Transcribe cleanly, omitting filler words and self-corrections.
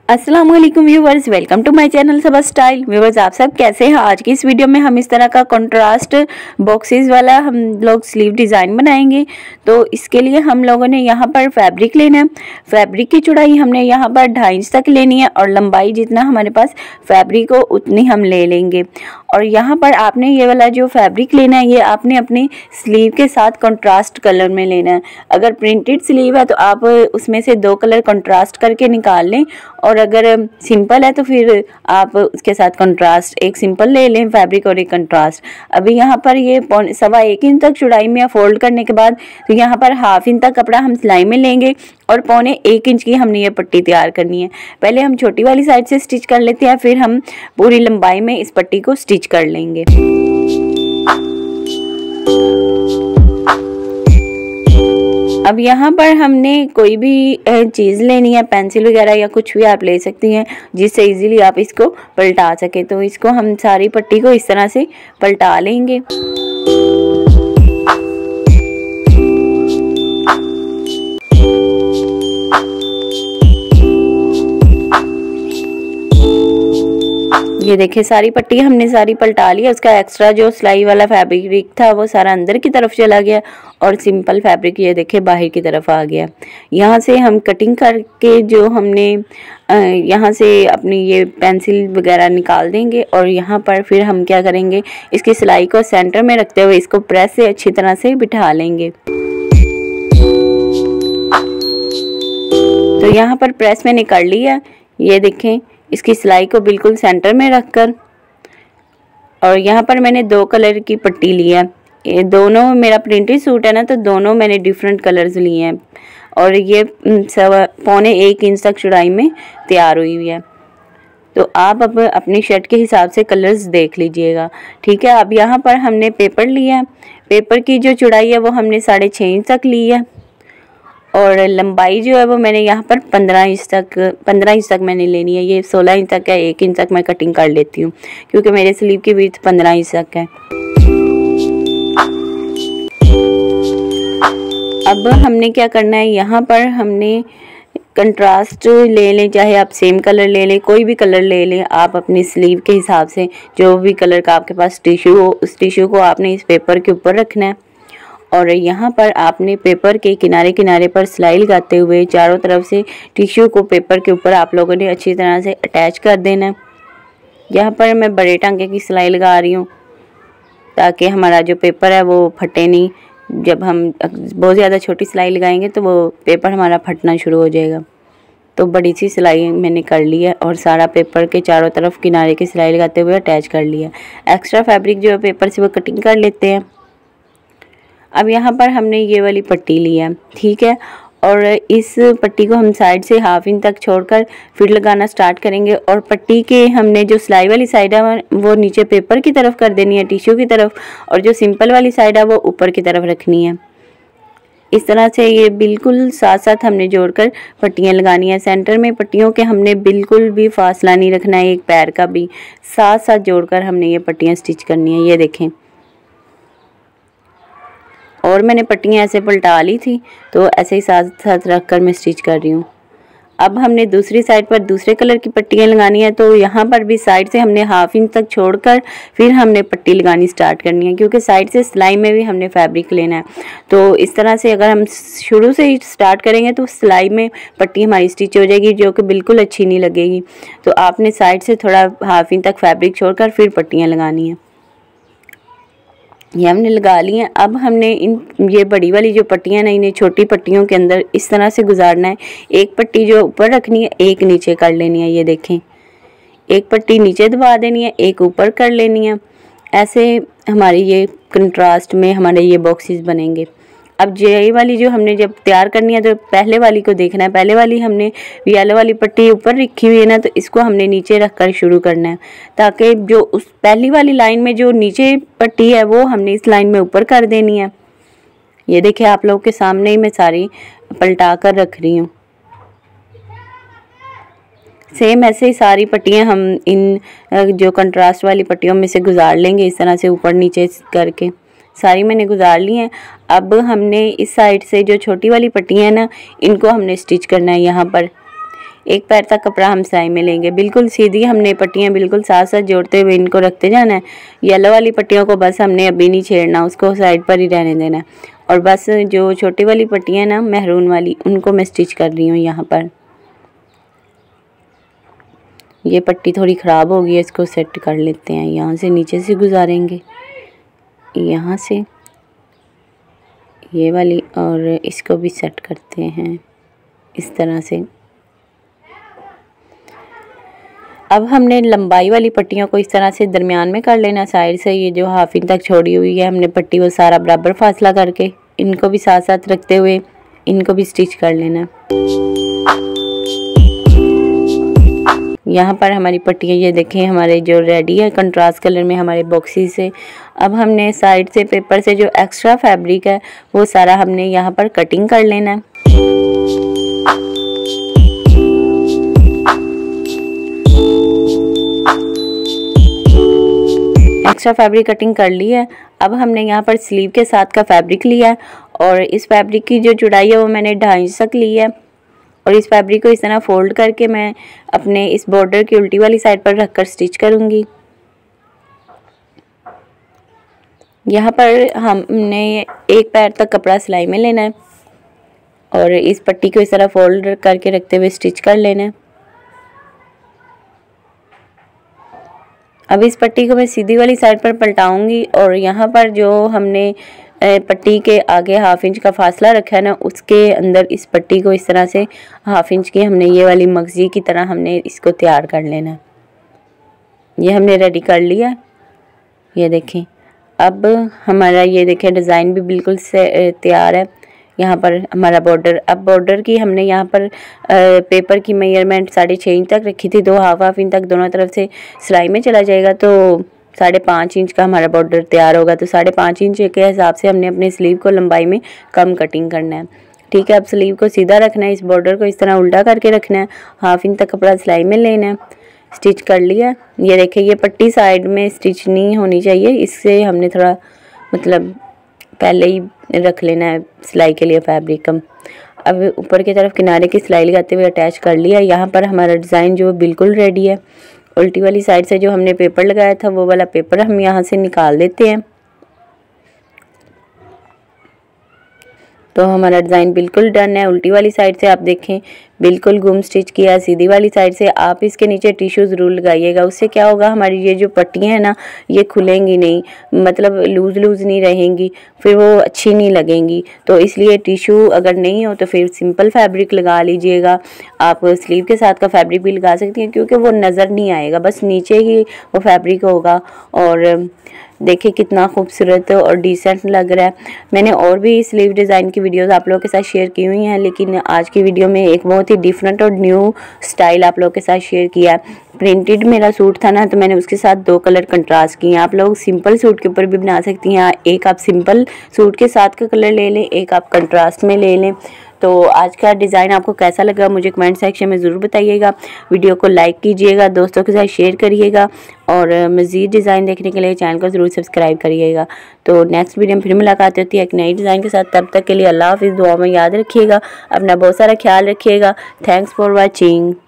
अस्सलाम वालेकुम viewers, welcome to my channel Saba style. Viewers, आप सब कैसे हैं? आज की इस वीडियो में हम इस तरह का कंट्रास्ट बॉक्सेस वाला हम लोग स्लीव डिज़ाइन बनाएंगे। तो इसके लिए हम लोगों ने यहाँ पर फैब्रिक लेना है। फैब्रिक की चौड़ाई हमने यहाँ पर 2.5 इंच तक लेनी है और लंबाई जितना हमारे पास फैब्रिक हो उतनी हम ले लेंगे। और यहाँ पर आपने ये वाला जो फैब्रिक लेना है ये आपने अपनी स्लीव के साथ कंट्रास्ट कलर में लेना है। अगर प्रिंटेड स्लीव है तो आप उसमें से 2 कलर कंट्रास्ट करके निकाल लें, और अगर सिंपल है तो फिर आप उसके साथ कंट्रास्ट एक सिंपल ले लें फैब्रिक और एक कंट्रास्ट। अभी यहाँ पर ये 1.25 इंच तक चौड़ाई में फोल्ड करने के बाद तो यहाँ पर 1/2 इंच तक कपड़ा हम सिलाई में लेंगे और 1.25 इंच की हमने ये पट्टी तैयार करनी है। पहले हम छोटी वाली साइड से स्टिच कर लेते हैं, फिर हम पूरी लंबाई में इस पट्टी को स्टिच कर लेंगे। अब यहाँ पर हमने कोई भी चीज़ लेनी है, पेंसिल वगैरह या कुछ भी आप ले सकती हैं जिससे इजीली आप इसको पलटा सके। तो इसको हम सारी पट्टी को इस तरह से पलटा लेंगे। ये देखिए सारी पट्टी हमने सारी पलटा ली है। उसका एक्स्ट्रा जो सिलाई वाला फैब्रिक था वो सारा अंदर की तरफ चला गया और सिंपल फैब्रिक ये देखिए बाहर की तरफ आ गया। यहाँ से हम कटिंग करके जो हमने यहाँ से अपनी ये पेंसिल वगैरह निकाल देंगे और यहाँ पर फिर हम क्या करेंगे, इसकी सिलाई को सेंटर में रखते हुए इसको प्रेस से अच्छी तरह से बिठा लेंगे। तो यहाँ पर प्रेस मैंने कर लिया, ये देखें इसकी सिलाई को बिल्कुल सेंटर में रखकर। और यहाँ पर मैंने 2 कलर की पट्टी ली है। ये दोनों मेरा प्रिंटेड सूट है ना, तो दोनों मैंने डिफरेंट कलर्स लिए हैं और ये 1.25 इंच तक चौड़ाई में तैयार हुई हुई है। तो आप अब अपनी शर्ट के हिसाब से कलर्स देख लीजिएगा, ठीक है। अब यहाँ पर हमने पेपर लिया है। पेपर की जो चौड़ाई है वो हमने 6.5 इंच तक ली है और लंबाई जो है वो मैंने यहाँ पर 15 इंच तक मैंने लेनी है। ये 16 इंच तक है, 1 इंच तक मैं कटिंग कर लेती हूँ क्योंकि मेरे स्लीव की विड्थ 15 इंच तक है। अब हमने क्या करना है, यहाँ पर हमने कंट्रास्ट ले लें, चाहे आप सेम कलर ले लें, कोई भी कलर ले लें आप अपनी स्लीव के हिसाब से। जो भी कलर का आपके पास टिश्यू हो उस टिश्यू को आपने इस पेपर के ऊपर रखना है और यहाँ पर आपने पेपर के किनारे किनारे पर सिलाई लगाते हुए चारों तरफ से टिश्यू को पेपर के ऊपर आप लोगों ने अच्छी तरह से अटैच कर देना है। यहाँ पर मैं बड़े टांके की सिलाई लगा रही हूँ ताकि हमारा जो पेपर है वो फटे नहीं। जब हम बहुत ज़्यादा छोटी सिलाई लगाएंगे तो वो पेपर हमारा फटना शुरू हो जाएगा। तो बड़ी सी सिलाई मैंने कर ली है और सारा पेपर के चारों तरफ किनारे की सिलाई लगाते हुए अटैच कर लिया। एक्स्ट्रा फैब्रिक जो है पेपर से वो कटिंग कर लेते हैं। अब यहाँ पर हमने ये वाली पट्टी ली है, ठीक है, और इस पट्टी को हम साइड से 1/2 इंच तक छोड़कर फिर लगाना स्टार्ट करेंगे और पट्टी के हमने जो सिलाई वाली साइड है वो नीचे पेपर की तरफ कर देनी है, टिश्यू की तरफ, और जो सिंपल वाली साइड है वो ऊपर की तरफ रखनी है। इस तरह से ये बिल्कुल साथ साथ हमने जोड़कर पट्टियाँ लगानी है। सेंटर में पट्टियों के हमने बिल्कुल भी फासला नहीं रखना है, एक पैर का भी साथ साथ जोड़कर हमने ये पट्टियाँ स्टिच करनी है। ये देखें, और मैंने पट्टियाँ ऐसे पलटा ली थी तो ऐसे ही साथ साथ रख कर मैं स्टिच कर रही हूँ। अब हमने दूसरी साइड पर दूसरे कलर की पट्टियाँ लगानी है। तो यहाँ पर भी साइड से हमने 1/2 इंच तक छोड़कर फिर हमने पट्टी लगानी स्टार्ट करनी है क्योंकि साइड से सिलाई में भी हमने फैब्रिक लेना है। तो इस तरह से अगर हम शुरू से ही स्टार्ट करेंगे तो सिलाई में पट्टी हमारी स्टिच हो जाएगी जो कि बिल्कुल अच्छी नहीं लगेगी। तो आपने साइड से थोड़ा 1/2 इंच तक फैब्रिक छोड़कर फिर पट्टियाँ लगानी है। ये हमने लगा ली हैं। अब हमने ये बड़ी वाली जो पट्टियाँ ना इन्हें छोटी पट्टियों के अंदर इस तरह से गुजारना है। एक पट्टी जो ऊपर रखनी है, एक नीचे कर लेनी है। ये देखें, एक पट्टी नीचे दबा देनी है, एक ऊपर कर लेनी है। ऐसे हमारी ये कंट्रास्ट में हमारे ये बॉक्सेस बनेंगे। अब ये वाली जो हमने जब तैयार करनी है तो पहले वाली को देखना है। पहले वाली हमने येलो वाली पट्टी ऊपर रखी हुई है ना, तो इसको हमने नीचे रख कर शुरू करना है ताकि जो उस पहली वाली लाइन में जो नीचे पट्टी है वो हमने इस लाइन में ऊपर कर देनी है। ये देखिए आप लोगों के सामने ही मैं सारी पलटा कर रख रही हूँ। सेम ऐसे ही सारी पट्टियाँ हम इन जो कंट्रास्ट वाली पट्टियों में से गुजार लेंगे इस तरह से ऊपर नीचे करके। सारी मैंने गुजार ली हैं। अब हमने इस साइड से जो छोटी वाली पट्टियाँ हैं ना, इनको हमने स्टिच करना है। यहाँ पर एक पैर तक कपड़ा हम सिलाई में लेंगे। बिल्कुल सीधी हमने पट्टियाँ बिल्कुल साथ साथ जोड़ते हुए इनको रखते जाना है। येलो वाली पट्टियों को बस हमने अभी नहीं छेड़ना, उसको साइड पर ही रहने देना है। और बस जो छोटी वाली पट्टियाँ ना महरून वाली, उनको मैं स्टिच कर रही हूँ यहाँ पर। ये पट्टी थोड़ी ख़राब हो गई है, इसको सेट कर लेते हैं। यहाँ से नीचे से गुजारेंगे, यहाँ से ये वाली, और इसको भी सेट करते हैं इस तरह से। अब हमने लंबाई वाली पट्टियों को इस तरह से दरमियान में कर लेना साइड से। ये जो हाफ इंच तक छोड़ी हुई है हमने पट्टी, वो सारा बराबर फासला करके इनको भी साथ साथ रखते हुए इनको भी स्टिच कर लेना। यहाँ पर हमारी पट्टियाँ ये देखें हमारे जो रेडी है कंट्रास्ट कलर में हमारे बॉक्सेस से। अब हमने साइड से पेपर से जो एक्स्ट्रा फैब्रिक है वो सारा हमने यहाँ पर कटिंग कर लेना है। एक्स्ट्रा फैब्रिक कटिंग कर ली है। अब हमने यहाँ पर स्लीव के साथ का फैब्रिक लिया है और इस फैब्रिक की जो चौड़ाई है वो मैंने 2.5 इंच तक ली है। और इस फैब्रिक को इस तरह फोल्ड करके मैं अपने इस बॉर्डर की उल्टी वाली साइड पर रखकर स्टिच करूँगी। यहाँ पर हमने एक पैर तक कपड़ा सिलाई में लेना है और इस पट्टी को इस तरह फोल्ड करके रखते हुए स्टिच कर लेना है। अब इस पट्टी को मैं सीधी वाली साइड पर पलटाऊंगी और यहाँ पर जो हमने पट्टी के आगे हाफ इंच का फासला रखा है ना, उसके अंदर इस पट्टी को इस तरह से हाफ इंच की हमने ये वाली मगजी की तरह हमने इसको तैयार कर लेना है। ये हमने रेडी कर लिया, ये देखें। अब हमारा ये देखें डिज़ाइन भी बिल्कुल से तैयार है। यहाँ पर हमारा बॉर्डर, अब बॉर्डर की हमने यहाँ पर पेपर की मेजरमेंट 6.5 इंच तक रखी थी। 2 हाफ इंच तक दोनों तरफ से सिलाई में चला जाएगा तो 5.5 इंच का हमारा बॉर्डर तैयार होगा। तो 5.5 इंच के हिसाब से हमने अपने स्लीव को लंबाई में कम कटिंग करना है। ठीक है, अब स्लीव को सीधा रखना है, इस बॉर्डर को इस तरह उल्टा करके रखना है, हाफ इंच तक कपड़ा सिलाई में लेना है। स्टिच कर लिया। ये देखिए ये पट्टी साइड में स्टिच नहीं होनी चाहिए, इससे हमने थोड़ा मतलब पहले ही रख लेना है सिलाई के लिए फैब्रिक हम। अब ऊपर की तरफ किनारे की सिलाई लगाते हुए अटैच कर लिया। यहाँ पर हमारा डिज़ाइन जो बिल्कुल रेडी है। उल्टी वाली साइड से जो हमने पेपर लगाया था वो वाला पेपर हम यहाँ से निकाल देते हैं। तो हमारा डिज़ाइन बिल्कुल डन है। उल्टी वाली साइड से आप देखें बिल्कुल गुम स्टिच किया। सीधी वाली साइड से आप इसके नीचे टिश्यू ज़रूर लगाइएगा, उससे क्या होगा हमारी ये जो पट्टियाँ हैं ना ये खुलेंगी नहीं, मतलब लूज़ नहीं रहेंगी, फिर वो अच्छी नहीं लगेंगी। तो इसलिए टिश्यू अगर नहीं हो तो फिर सिंपल फैब्रिक लगा लीजिएगा। आप स्लीव के साथ का फैब्रिक भी लगा सकती हैं क्योंकि वो नज़र नहीं आएगा, बस नीचे ही वो फैब्रिक होगा। और देखिए कितना खूबसूरत और डिसेंट लग रहा है। मैंने और भी स्लीव डिज़ाइन की वीडियोस आप लोगों के साथ शेयर की हुई हैं, लेकिन आज की वीडियो में एक बहुत ही डिफरेंट और न्यू स्टाइल आप लोगों के साथ शेयर किया है। प्रिंटेड मेरा सूट था ना, तो मैंने उसके साथ 2 कलर कंट्रास्ट किए हैं। आप लोग सिंपल सूट के ऊपर भी बना सकती हैं। एक आप सिंपल सूट के साथ का कलर ले लें, एक आप कंट्रास्ट में ले लें। तो आज का डिज़ाइन आपको कैसा लगा मुझे कमेंट सेक्शन में ज़रूर बताइएगा। वीडियो को लाइक कीजिएगा, दोस्तों के साथ शेयर करिएगा और मज़ीद डिज़ाइन देखने के लिए चैनल को ज़रूर सब्सक्राइब करिएगा। तो नेक्स्ट वीडियो में फिर मुलाकात होती है एक नई डिज़ाइन के साथ। तब तक के लिए अल्लाह हाफ़िज़। दुआ में याद रखिएगा, अपना बहुत सारा ख्याल रखिएगा। Thanks for watching.